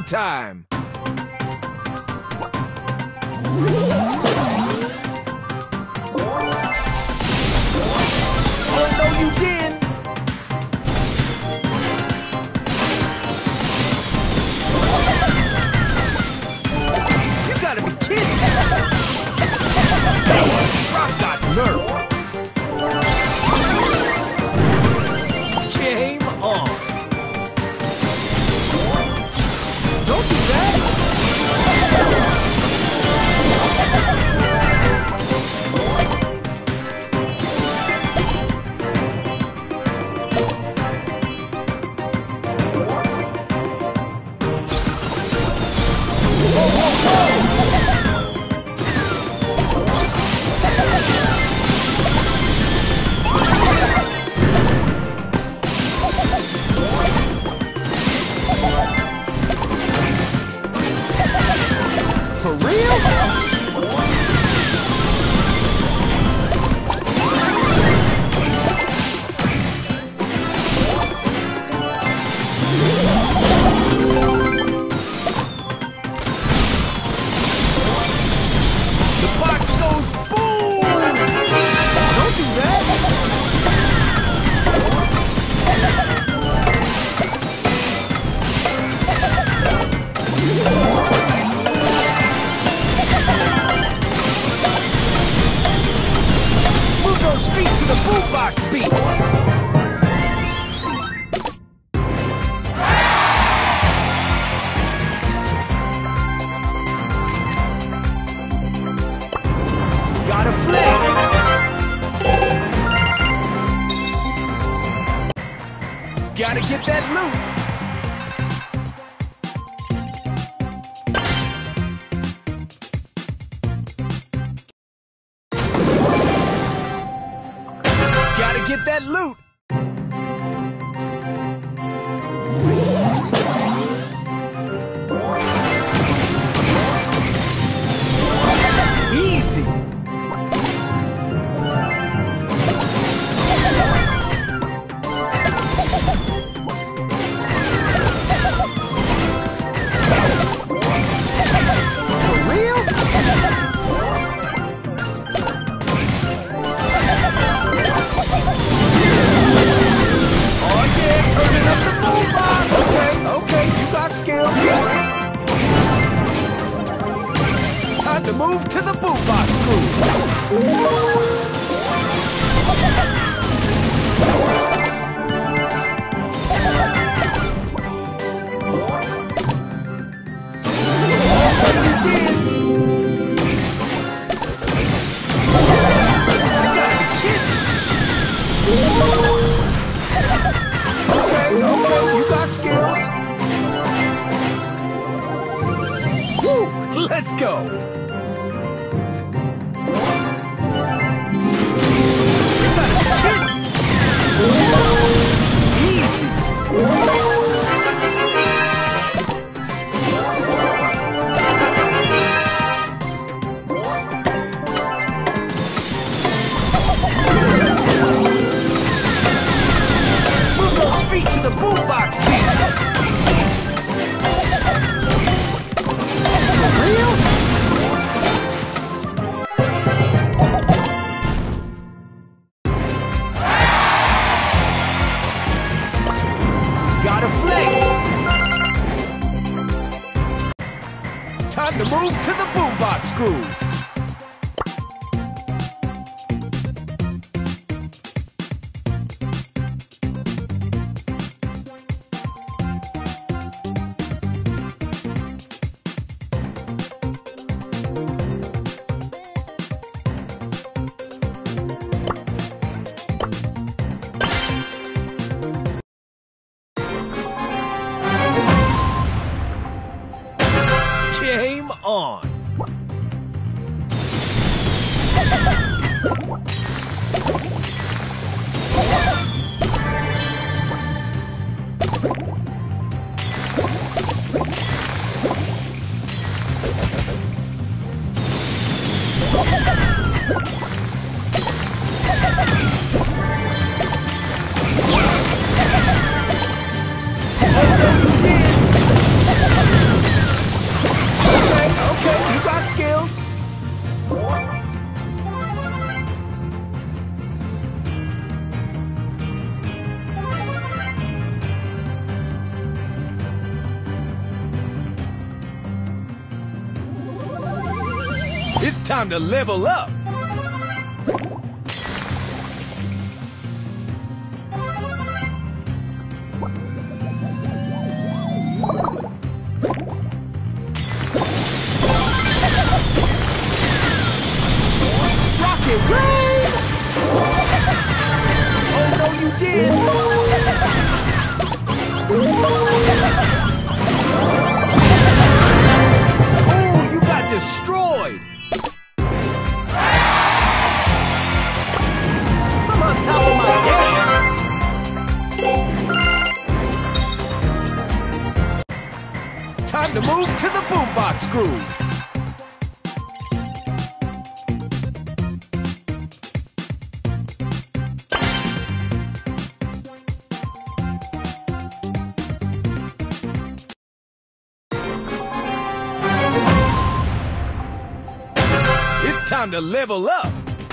showtime! Oh, no, you didn't! You gotta be kidding! Brock got nerfed! Game on! Don't do that! For real? The box goes boom! Don't do that! Move those feet to the boombox beat! Gotta flex! Gotta get that loot! Gotta get that loot! Easy! For real? Oh yeah, turning up the boombox! Okay, you got skills. Time to move to the boombox Okay, you got skills. Woo, let's go. You gotta be kidding. Easy. Move those feet to the boombox beat. For real? Gotta flex. Time to move to the boombox groove. Game on! Oh, no, you did! It's time to level up. Rocket Rain! Oh no, you did! Oh, you got destroyed! I'm on top of my game! Time to move to the boombox groove! It's time to level up!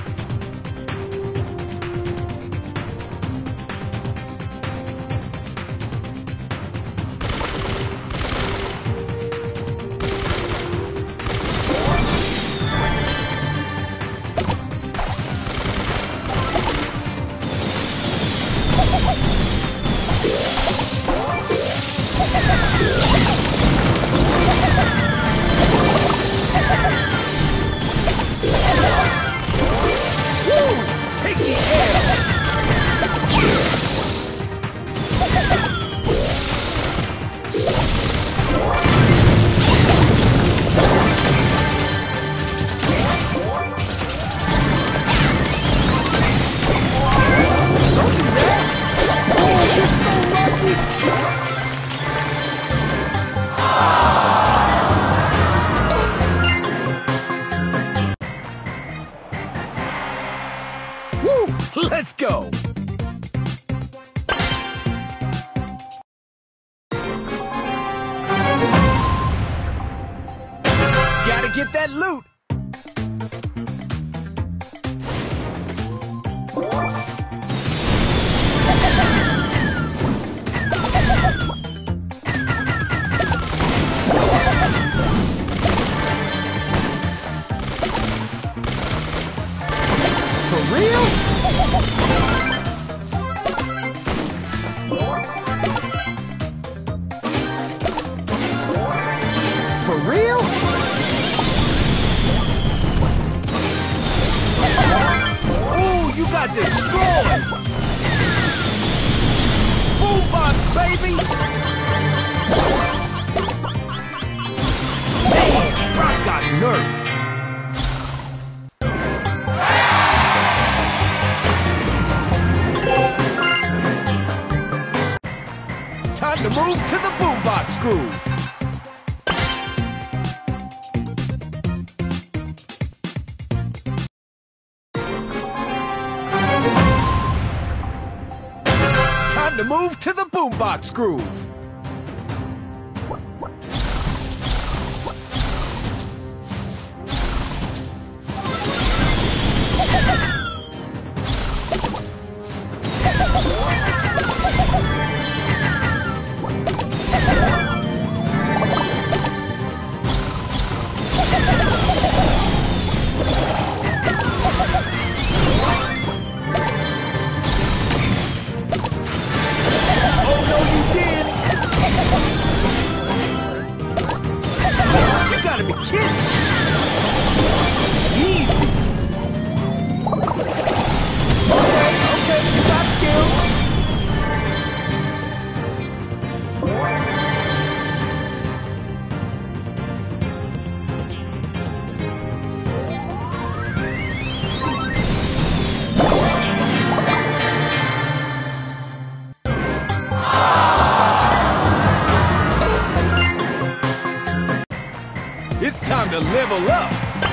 Take the air! Don't do that! Oh, you're so lucky! Woo! Let's go! Gotta get that loot! For real? For real? Ooh, you got destroyed! Boombox, baby! Man, Brock got nerfed! Time to move to the boombox groove! Time to move to the boombox groove! Oh no, you did! You gotta be kidding! Easy! Okay, you got skills! It's time to level up!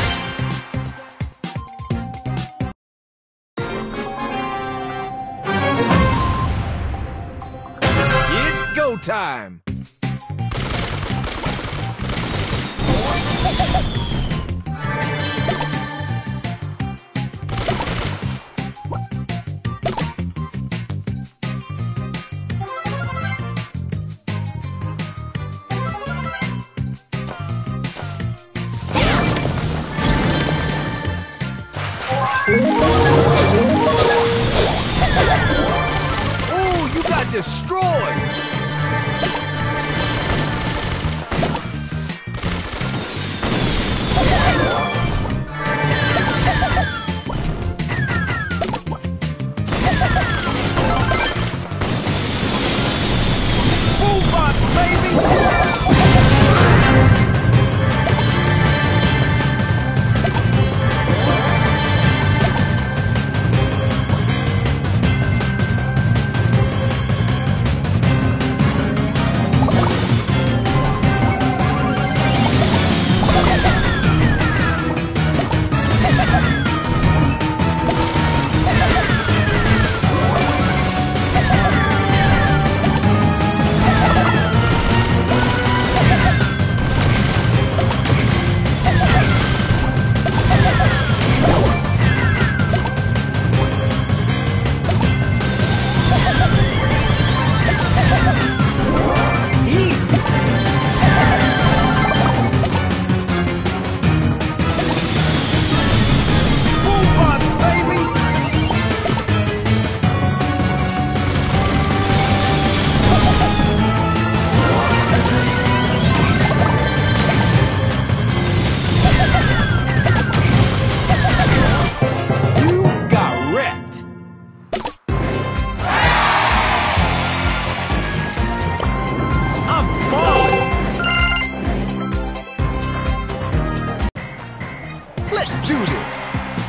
It's go time! destroyed! Boombox, baby! Let's do this!